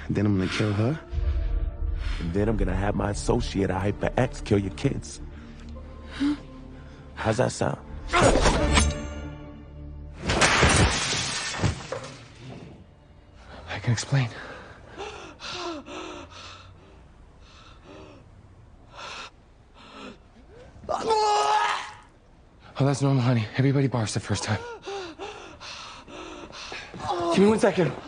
Then I'm gonna kill her? And then I'm gonna have my associate, a Hyper X, kill your kids. How's that sound? I can explain. Oh, that's normal, honey. Everybody barfs the first time. Give me 1 second.